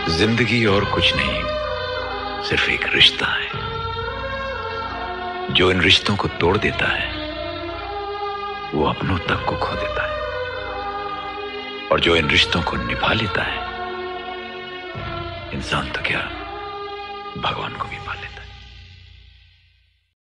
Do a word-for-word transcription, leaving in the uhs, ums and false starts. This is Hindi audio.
जिंदगी और कुछ नहीं, सिर्फ एक रिश्ता है जो इन रिश्तों को तोड़ देता है वो अपनों तक को खो देता है, और जो इन रिश्तों को निभा लेता है इंसान तो क्या भगवान को भी पा लेता है।